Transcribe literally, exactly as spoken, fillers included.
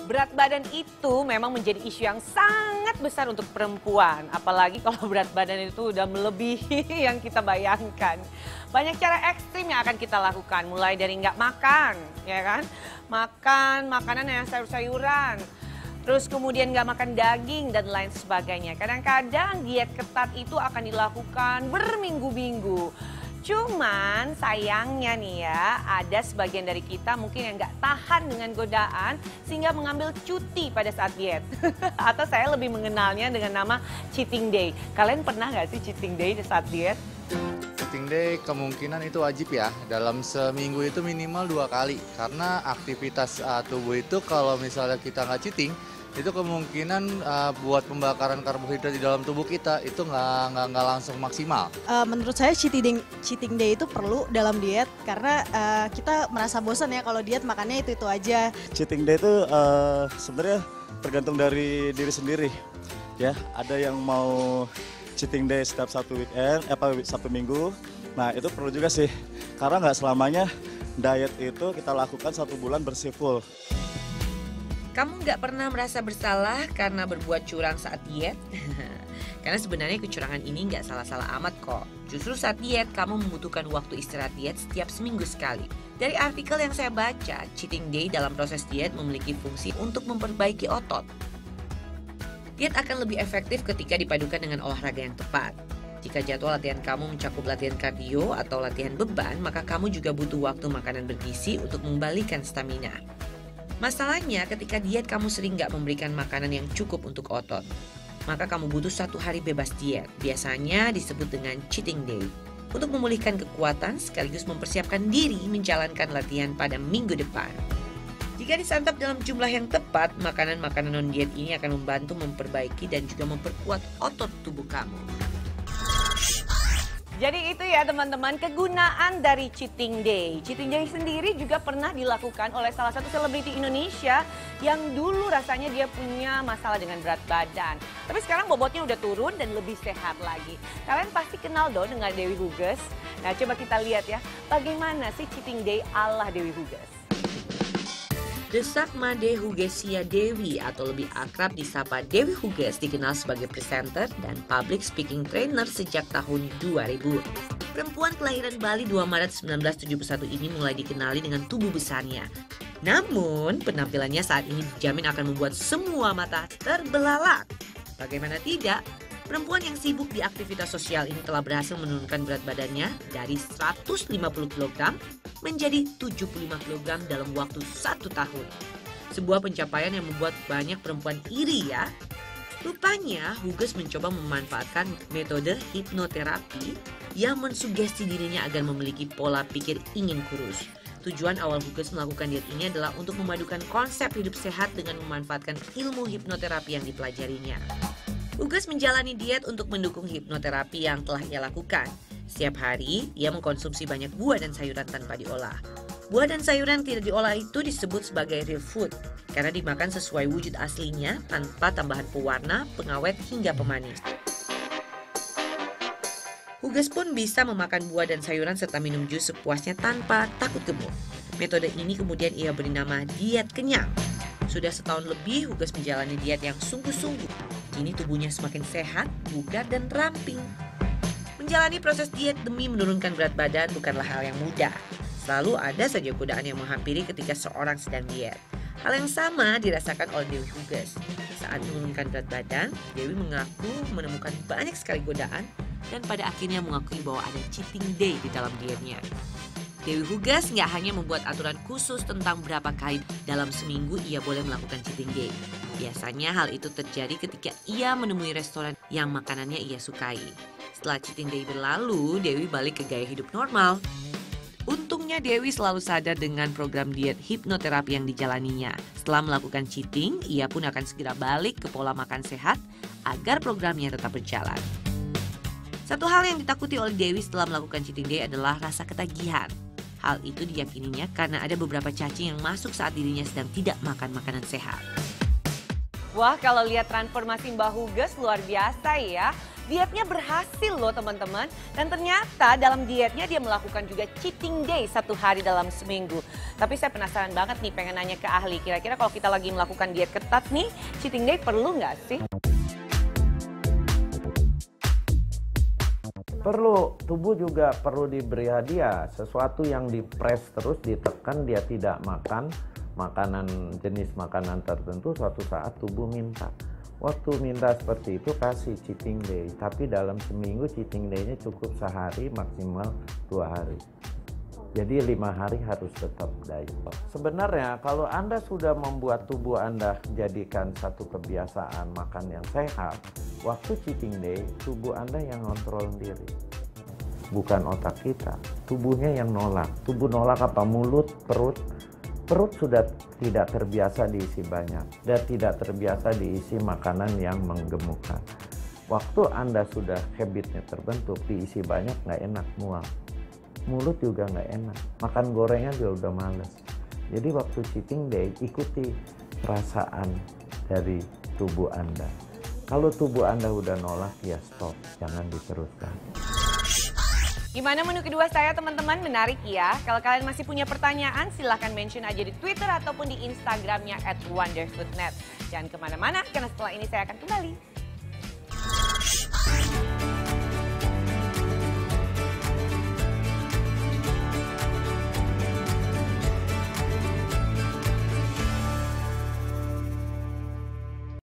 Berat badan itu memang menjadi isu yang sangat besar untuk perempuan. Apalagi kalau berat badan itu udah melebihi yang kita bayangkan. Banyak cara ekstrim yang akan kita lakukan. Mulai dari nggak makan, ya kan? Makan makanan yang sayur-sayuran. Terus kemudian nggak makan daging dan lain sebagainya. Kadang-kadang diet ketat itu akan dilakukan berminggu-minggu. Cuman sayangnya nih ya, ada sebagian dari kita mungkin yang nggak tahan dengan godaan sehingga mengambil cuti pada saat diet. Atau saya lebih mengenalnya dengan nama cheating day. Kalian pernah nggak sih cheating day saat diet? Cheating day kemungkinan itu wajib ya, dalam seminggu itu minimal dua kali. Karena aktivitas uh, tubuh itu kalau misalnya kita nggak cheating, itu kemungkinan uh, buat pembakaran karbohidrat di dalam tubuh kita itu nggak nggak nggak langsung maksimal. Uh, menurut saya cheating day, cheating day itu perlu dalam diet karena uh, kita merasa bosan ya kalau diet makannya itu itu aja. Cheating day itu uh, sebenarnya tergantung dari diri sendiri. Ya, ada yang mau cheating day setiap satu weekend, eh, apa satu minggu. Nah itu perlu juga sih, karena nggak selamanya diet itu kita lakukan satu bulan bersih full. Kamu nggak pernah merasa bersalah karena berbuat curang saat diet? Karena sebenarnya kecurangan ini nggak salah-salah amat kok. Justru saat diet, kamu membutuhkan waktu istirahat diet setiap seminggu sekali. Dari artikel yang saya baca, cheating day dalam proses diet memiliki fungsi untuk memperbaiki otot. Diet akan lebih efektif ketika dipadukan dengan olahraga yang tepat. Jika jadwal latihan kamu mencakup latihan kardio atau latihan beban, maka kamu juga butuh waktu makanan bergizi untuk mengembalikan stamina. Masalahnya ketika diet kamu sering nggak memberikan makanan yang cukup untuk otot, maka kamu butuh satu hari bebas diet, biasanya disebut dengan cheating day, untuk memulihkan kekuatan sekaligus mempersiapkan diri menjalankan latihan pada minggu depan. Jika disantap dalam jumlah yang tepat, makanan-makanan non-diet ini akan membantu memperbaiki dan juga memperkuat otot tubuh kamu. Jadi itu ya teman-teman, kegunaan dari cheating day. Cheating day sendiri juga pernah dilakukan oleh salah satu selebriti Indonesia yang dulu rasanya dia punya masalah dengan berat badan. Tapi sekarang bobotnya udah turun dan lebih sehat lagi. Kalian pasti kenal dong dengan Dewi Huges. Nah coba kita lihat ya, bagaimana sih cheating day ala Dewi Huges. Desak Made Hugesia Dewi atau lebih akrab disapa Dewi Huges dikenal sebagai presenter dan public speaking trainer sejak tahun dua ribu. Perempuan kelahiran Bali dua Maret seribu sembilan ratus tujuh puluh satu ini mulai dikenali dengan tubuh besarnya. Namun penampilannya saat ini dijamin akan membuat semua mata terbelalak. Bagaimana tidak? Perempuan yang sibuk di aktivitas sosial ini telah berhasil menurunkan berat badannya dari seratus lima puluh kilogram menjadi tujuh puluh lima kilogram dalam waktu satu tahun. Sebuah pencapaian yang membuat banyak perempuan iri ya. Rupanya Huges mencoba memanfaatkan metode hipnoterapi yang mensugesti dirinya agar memiliki pola pikir ingin kurus. Tujuan awal Huges melakukan diet ini adalah untuk memadukan konsep hidup sehat dengan memanfaatkan ilmu hipnoterapi yang dipelajarinya. Huges menjalani diet untuk mendukung hipnoterapi yang telah ia lakukan. Setiap hari, ia mengkonsumsi banyak buah dan sayuran tanpa diolah. Buah dan sayuran tidak diolah itu disebut sebagai real food, karena dimakan sesuai wujud aslinya tanpa tambahan pewarna, pengawet, hingga pemanis. Huges pun bisa memakan buah dan sayuran serta minum jus sepuasnya tanpa takut gemuk. Metode ini kemudian ia beri nama diet kenyang. Sudah setahun lebih Huges menjalani diet yang sungguh-sungguh. Kini tubuhnya semakin sehat, bugar, dan ramping. Menjalani proses diet demi menurunkan berat badan bukanlah hal yang mudah. Selalu ada saja godaan yang menghampiri ketika seorang sedang diet. Hal yang sama dirasakan oleh Dewi Huges. Saat menurunkan berat badan, Dewi mengaku menemukan banyak sekali godaan dan pada akhirnya mengakui bahwa ada cheating day di dalam dietnya. Dewi Huges nggak hanya membuat aturan khusus tentang berapa kali dalam seminggu ia boleh melakukan cheating day. Biasanya hal itu terjadi ketika ia menemui restoran yang makanannya ia sukai. Setelah cheating day berlalu, Dewi balik ke gaya hidup normal. Untungnya Dewi selalu sadar dengan program diet hipnoterapi yang dijalaninya. Setelah melakukan cheating, ia pun akan segera balik ke pola makan sehat agar programnya tetap berjalan. Satu hal yang ditakuti oleh Dewi setelah melakukan cheating day adalah rasa ketagihan. Hal itu diyakininya karena ada beberapa cacing yang masuk saat dirinya sedang tidak makan makanan sehat. Wah, kalau lihat transformasi Mbak Huges luar biasa ya. Dietnya berhasil loh teman-teman. Dan ternyata dalam dietnya dia melakukan juga cheating day satu hari dalam seminggu. Tapi saya penasaran banget nih, pengen nanya ke ahli. Kira-kira kalau kita lagi melakukan diet ketat nih, cheating day perlu nggak sih? Perlu, tubuh juga perlu diberi hadiah. Sesuatu yang dipres terus, ditekan, dia tidak makan makanan, jenis makanan tertentu, suatu saat tubuh minta. Waktu minta seperti itu kasih cheating day. Tapi dalam seminggu cheating day-nya cukup sehari, maksimal dua hari. Jadi lima hari harus tetap diet. Sebenarnya kalau Anda sudah membuat tubuh Anda jadikan satu kebiasaan makan yang sehat, waktu cheating day tubuh Anda yang kontrol diri. Bukan otak kita, tubuhnya yang nolak. Tubuh nolak apa? Mulut, perut. Perut sudah tidak terbiasa diisi banyak dan tidak terbiasa diisi makanan yang menggemukkan. Waktu Anda sudah habitnya terbentuk, diisi banyak nggak enak, mual. Mulut juga nggak enak, makan gorengan juga udah males. Jadi waktu cheating day ikuti perasaan dari tubuh Anda. Kalau tubuh Anda udah nolak, ya stop, jangan diteruskan. Gimana menu kedua saya teman-teman? Menarik ya. Kalau kalian masih punya pertanyaan silahkan mention aja di Twitter ataupun di Instagramnya at wonderfoodnet. Jangan kemana-mana karena setelah ini saya akan kembali.